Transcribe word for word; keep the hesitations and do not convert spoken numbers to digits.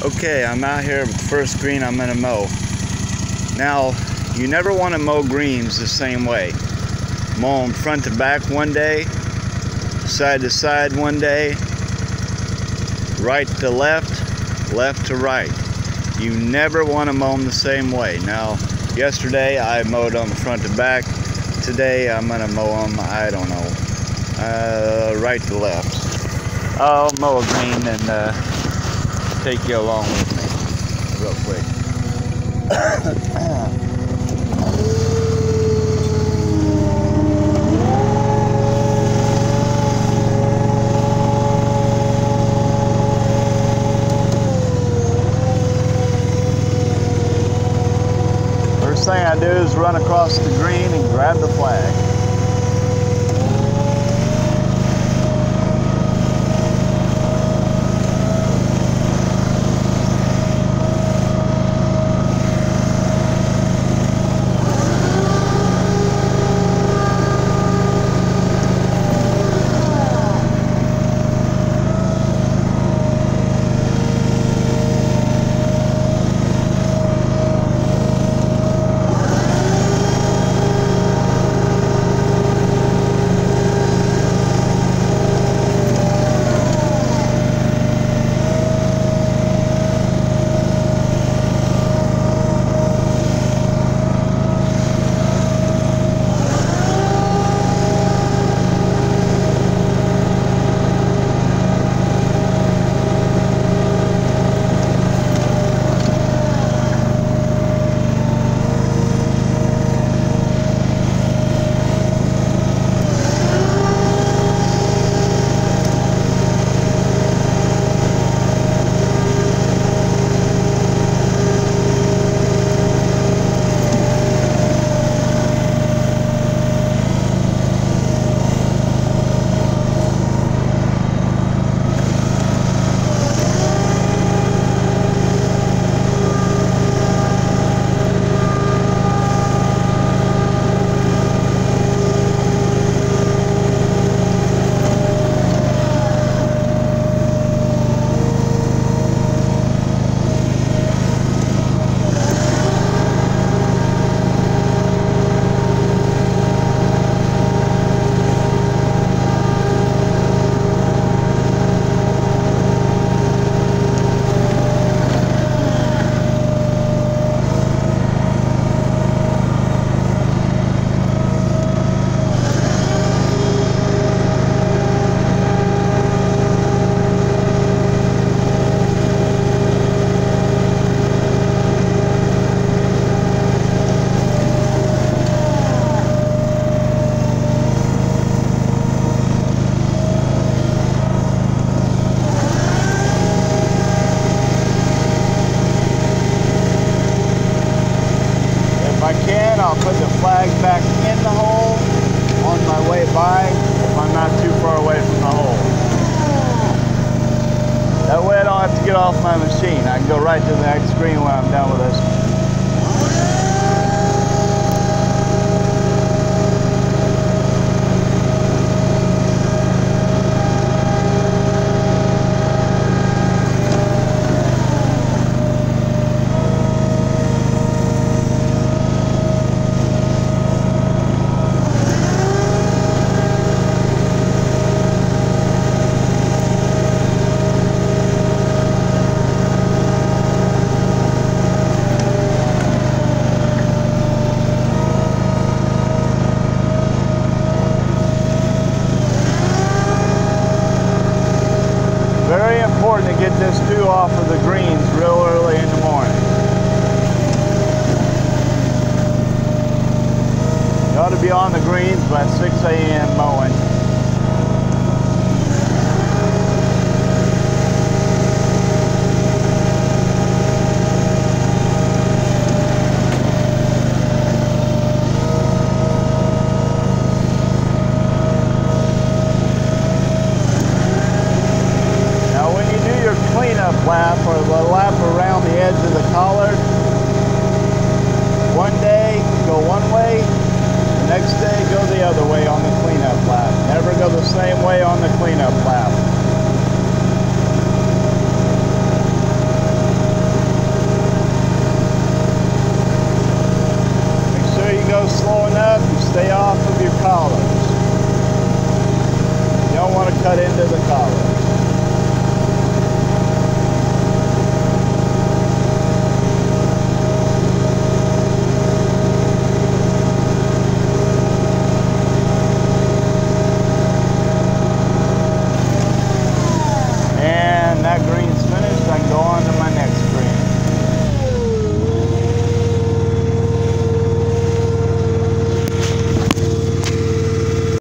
Okay, I'm out here with the first green I'm gonna mow. Now, you never want to mow greens the same way. Mow them front to back one day, side to side one day, right to left, left to right. You never want to mow them the same way. Now, yesterday I mowed them front to back. Today I'm gonna mow them, I don't know, uh, right to left. I'll mow a green and uh, take you along with me real quick. First thing I do is run across the green and grab the flag. I'll put the flag back in the hole on my way by if I'm not too far away from the hole. That way I don't have to get off my machine. I can go right to the next green when I'm done with this. Very important to get this two off of the greens real early in the morning. You ought to be on the greens by six A M mowing. Lap or the lap around the edge of the collar. One day go one way, the next day go the other way on the cleanup lap. Never go the same way on the cleanup lap. to cut into the collar.